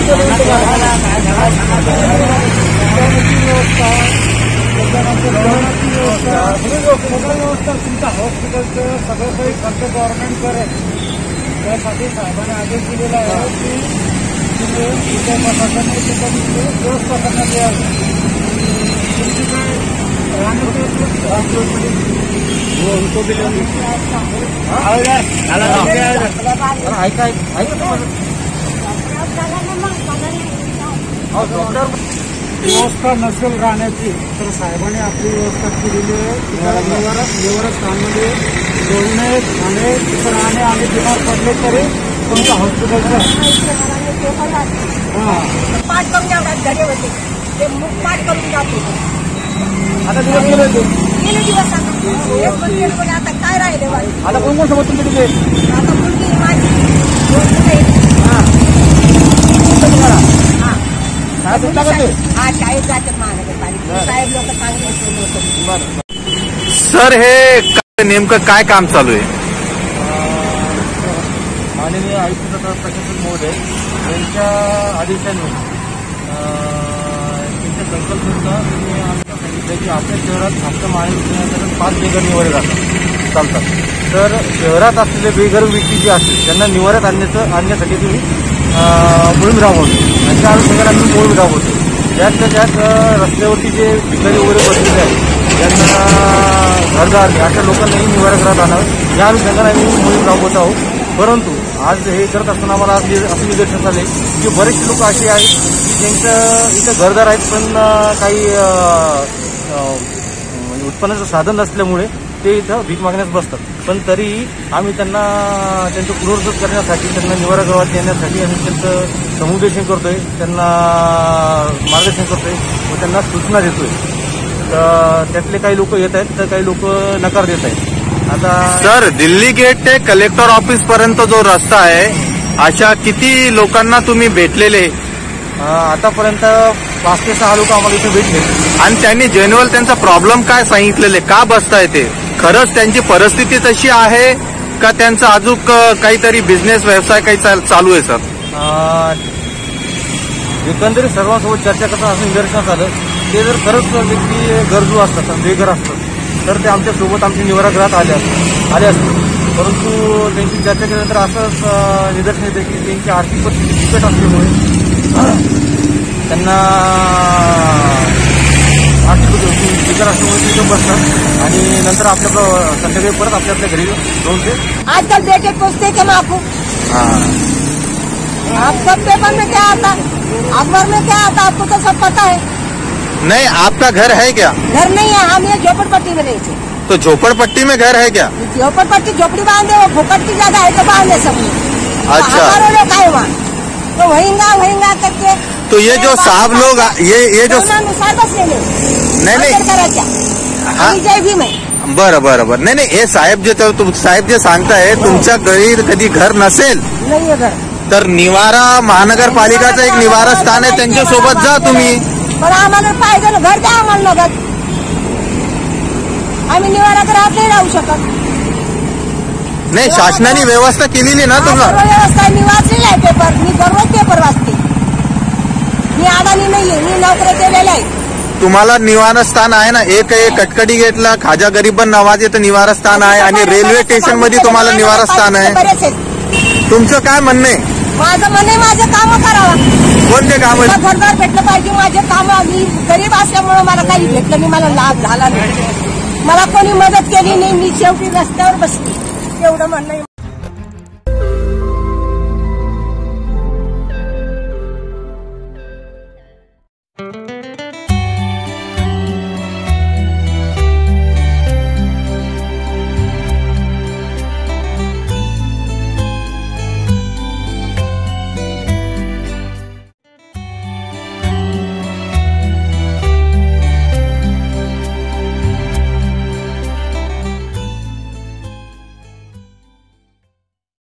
व्यवस्था तुमच्या हॉस्पिटलचं सगळं काही खर्च गव्हर्नमेंट करेल. त्यासाठी साहेबांनी आदेश दिलेला आहे की तुम्ही प्रशासनाने व्यवस्था करण्यात यावी. तुमची काय व्यवस्था नसेल राहण्याची तर साहेबांनी आपली व्यवस्था केलेली आहे. निवारस्थानमध्ये जेवणे खाणे तिथं राहणे आणि बिमार पडले तरी तुमच्या हॉस्पिटलचं पाठ करून जातात घरी होते ते मुख पाठ करून जाते. आता दिवस गेले होते गेले दिवस आता काय राहिले आता कोण कोण सोबत तुमचे तिथे आता मुलगी माझी हा शाळेत जाते महानगरपालिका साहेब लोक चांगले. सर हे नेमकं काय काम चालू आहे? माननीय आयुक्त तथा प्रशासन महोदय यांच्या आदेशाने त्यांच्या संकल्पनेचा त्यांनी आम्हाला सांगितलं की आपल्या शहरात आपल्या महानगरपालिकेत 5 बेघर निवारे चालतात. तर शहरात असलेले बेघर व्यक्ती जे असतील त्यांना निवाऱ्यात आणण्यासाठी तुम्ही मोहीम राबवतो. अशा अनुषंगाने आम्ही मोहीम राबवतो. त्यातल्या त्यात रस्त्यावरती जे भिकारी वगैरे बसलेले आहेत त्यांना घरदार अशा लोकांनाही निवारागृहात आणावं या अनुषंगाने आम्ही मोहीम राबवत आहोत. परंतु आज हे करत असताना आम्हाला असं निदर्शनास आले की बरेचसे लोक असे आहेत की ज्यांचं इथं घरदार आहेत पण काही उत्पन्नाचं साधन नसल्यामुळे ते इथं भीक मागण्यास बसतात. पण तरीही आम्ही त्यांचं पुनर्वसन करण्यासाठी त्यांना निवारागृहात येण्यासाठी आम्ही त्यांचं समुपदेशन करतोय, त्यांना मार्गदर्शन करतोय व त्यांना सूचना देतोय. तर त्यातले काही लोक येत आहेत तर काही लोक नकार देत आहेत. आता सर दिल्ली गेट ते कलेक्टर ऑफिस पर्यंत जो रस्ता आहे अशा किती लोकांना तुम्ही भेटलेले? आतापर्यंत 5 ते 6 लोक आम्हाला इथे भेटले आणि त्यांनी जेन्युअल त्यांचा प्रॉब्लेम काय सांगितलेले, का बसताय ते? खरंच त्यांची परिस्थिती तशी आहे का त्यांचा अजून काहीतरी बिझनेस व्यवसाय काही चालू आहे? सर एकंदरीत सर्वांसोबत चर्चा करता असं निदर्शनास आलं ते जर खरंच व्यक्ती गरजू असतात बेघर असतात तर ते आमच्यासोबत आमच्या निवारागृहात आले असते. परंतु त्यांची चर्चा केल्यानंतर असंच निदर्शन येते की त्यांची आर्थिक परिस्थिती बिकट असल्यामुळे त्यांना आर्थिक बिकट असल्यामुळे ते इथं बसतात आणि नंतर आपल्या संध्याकाळी परत आपल्या घरी जाऊन ते आजकल बेटे पूछते कि आपको आप सब पेपर में क्या आता, अखबार में क्या आता, आपको तो सब पता है. नहीं, आपका घर है क्या? घर नहीं है, हम ये झोपड़पट्टी में रहते. तो झोपड़पट्टी में घर है क्या? झोपड़पट्टी झोपड़ी बांधे वो फुकट की जगह है तो बांधे सब. अच्छा, हमारे लोग आए वहाँ तो वहींगा करके. तो ये जो साहब लोग ये जो अनुसार बस ले हाँ जय भी में बरं नाही हे साहेब जे सांगताय तुमच्या घरी कधी घर नसेल नाही आहे घर तर निवारा महानगरपालिकाचं एक निवारा स्थान आहे त्यांच्यासोबत जा तुम्ही. पण आम्हाला पाहिजे ना घर द्या आम्हाला नगद. आम्ही निवारागृहात नाही राहू शकत. नाही, शासनाने व्यवस्था केलेली ना तुम्हाला. व्यवस्था मी वाचलेला आहे पेपर. मी दररोज पेपर वाचते. मी अडाणी नाहीये, मी नोकरी केलेल्या आहे. तुम्हाला निवारस्थान आहे ना, एक कटकडी गेटला खाजा गरीबन नवाज निवारस्थान आहे आणि रेल्वे स्टेशन मध्ये तुम्हाला निवारस्थान आहे. तुमचं काय म्हणणं आहे? माझं म्हणणं माझे काम करावं. कोणते काम? घरदार भेटलं पाहिजे. माझे काम मी गरीब असल्यामुळे मला काही भेटलं नाही, मला लाभ झाला नाही, मला कोणी मदत केली नाही. मी शेवटी रस्त्यावर बसली एवढं म्हणणं.